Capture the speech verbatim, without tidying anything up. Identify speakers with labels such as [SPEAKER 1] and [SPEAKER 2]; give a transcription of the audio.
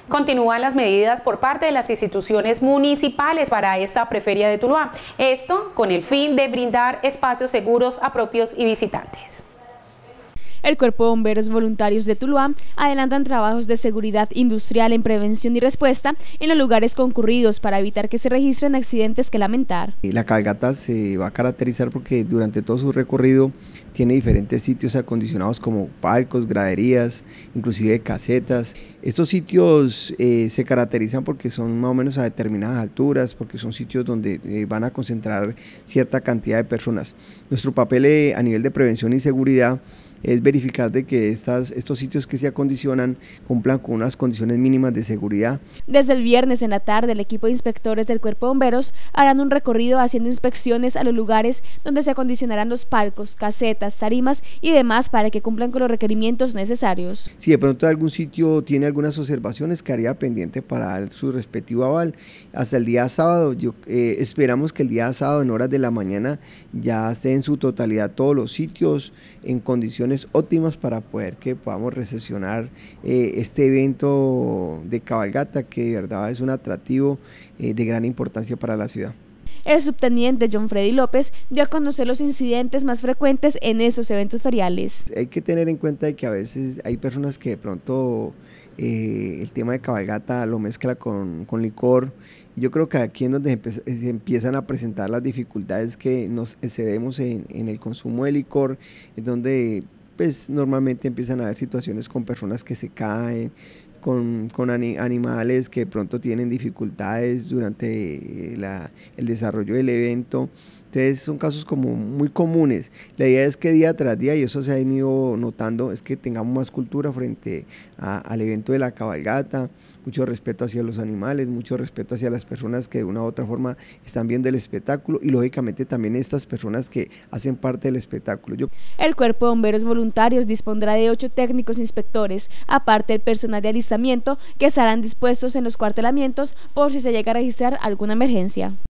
[SPEAKER 1] Continúan las medidas por parte de las instituciones municipales para esta preferia de Tuluá. Esto con el fin de brindar espacios seguros a propios y visitantes.
[SPEAKER 2] El Cuerpo de Bomberos Voluntarios de Tuluá adelantan trabajos de seguridad industrial en prevención y respuesta en los lugares concurridos para evitar que se registren accidentes que lamentar.
[SPEAKER 3] La cabalgata se va a caracterizar porque durante todo su recorrido tiene diferentes sitios acondicionados como palcos, graderías, inclusive casetas. Estos sitios eh, se caracterizan porque son más o menos a determinadas alturas, porque son sitios donde eh, van a concentrar cierta cantidad de personas. Nuestro papel eh, a nivel de prevención y seguridad es verificar de que estas, estos sitios que se acondicionan cumplan con unas condiciones mínimas de seguridad.
[SPEAKER 2] Desde el viernes en la tarde, el equipo de inspectores del Cuerpo de Bomberos harán un recorrido haciendo inspecciones a los lugares donde se acondicionarán los palcos, casetas, tarimas y demás para que cumplan con los requerimientos necesarios.
[SPEAKER 3] Si de pronto algún sitio tiene algunas observaciones, quedaría pendiente para dar su respectivo aval. Hasta el día sábado, yo, eh, esperamos que el día sábado en horas de la mañana ya esté en su totalidad todos los sitios en condiciones óptimas para poder que podamos recesionar eh, este evento de cabalgata, que de verdad es un atractivo eh, de gran importancia para la ciudad.
[SPEAKER 2] El subteniente John Freddy López dio a conocer los incidentes más frecuentes en esos eventos feriales.
[SPEAKER 3] Hay que tener en cuenta de que a veces hay personas que de pronto eh, el tema de cabalgata lo mezcla con, con licor. Yo creo que aquí es donde se empiezan a presentar las dificultades que nos excedemos en, en el consumo de licor, en donde pues normalmente empiezan a haber situaciones con personas que se caen, con, con animales que de pronto tienen dificultades durante la, el desarrollo del evento. Entonces son casos como muy comunes. La idea es que día tras día, y eso se ha venido notando, es que tengamos más cultura frente a, al evento de la cabalgata, mucho respeto hacia los animales, mucho respeto hacia las personas que de una u otra forma están viendo el espectáculo y lógicamente también estas personas que hacen parte del espectáculo. Yo...
[SPEAKER 2] El Cuerpo de Bomberos Voluntarios dispondrá de ocho técnicos inspectores, aparte del personal de alistamiento que estarán dispuestos en los cuartelamientos por si se llega a registrar alguna emergencia.